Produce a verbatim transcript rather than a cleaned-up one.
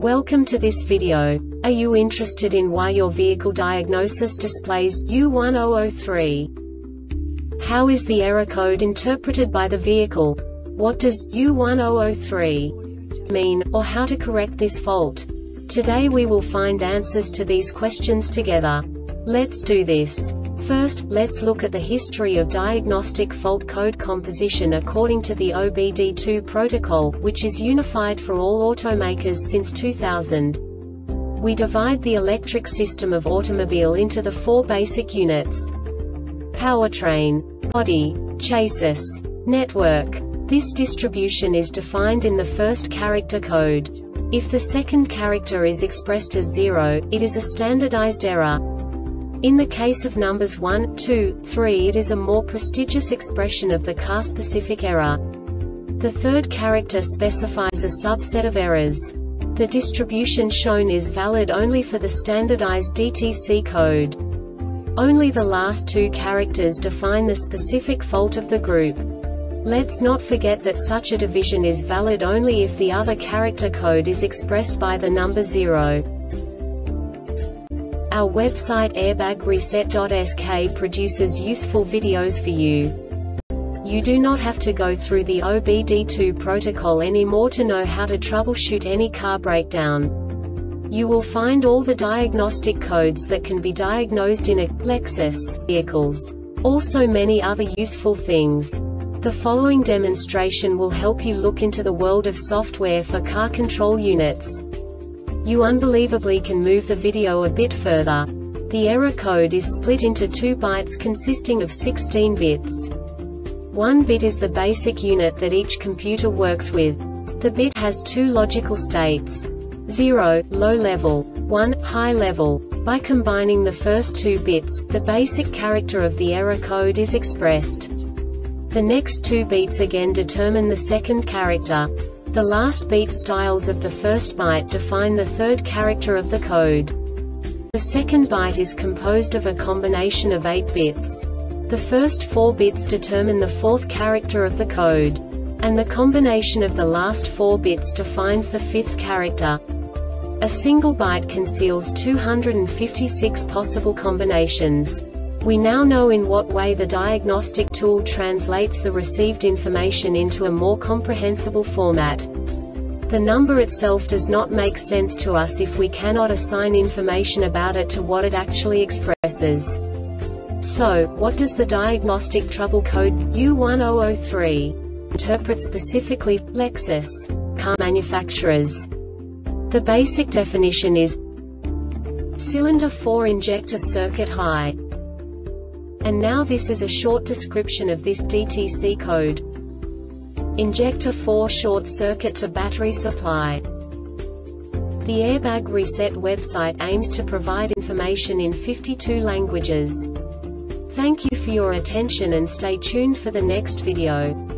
Welcome to this video. Are you interested in why your vehicle diagnosis displays U one zero zero three? How is the error code interpreted by the vehicle? What does U one zero zero three mean, or how to correct this fault? Today we will find answers to these questions together. Let's do this. First, let's look at the history of diagnostic fault code composition according to the O B D two protocol, which is unified for all automakers since two thousand. We divide the electric system of automobile into the four basic units: powertrain, body, chassis, network. This distribution is defined in the first character code. If the second character is expressed as zero, it is a standardized error. In the case of numbers one, two, three, it is a more prestigious expression of the car-specific error. The third character specifies a subset of errors. The distribution shown is valid only for the standardized D T C code. Only the last two characters define the specific fault of the group. Let's not forget that such a division is valid only if the other character code is expressed by the number zero. Our website airbag reset dot S K produces useful videos for you. You do not have to go through the O B D two protocol anymore to know how to troubleshoot any car breakdown. You will find all the diagnostic codes that can be diagnosed in a Lexus vehicles. Also many other useful things. The following demonstration will help you look into the world of software for car control units. You unbelievably can move the video a bit further. The error code is split into two bytes consisting of sixteen bits. One bit is the basic unit that each computer works with. The bit has two logical states: zero, low level, one, high level. By combining the first two bits, the basic character of the error code is expressed. The next two beats again determine the second character. The last beat styles of the first byte define the third character of the code. The second byte is composed of a combination of eight bits. The first four bits determine the fourth character of the code. And the combination of the last four bits defines the fifth character. A single byte conceals two hundred fifty-six possible combinations. We now know in what way the diagnostic tool translates the received information into a more comprehensible format. The number itself does not make sense to us if we cannot assign information about it to what it actually expresses. So, what does the diagnostic trouble code U one zero zero three interpret specifically for Lexus car manufacturers? The basic definition is cylinder four injector circuit high. And now this is a short description of this D T C code. Injector four short circuit to battery supply. The Airbag Reset website aims to provide information in fifty-two languages. Thank you for your attention and stay tuned for the next video.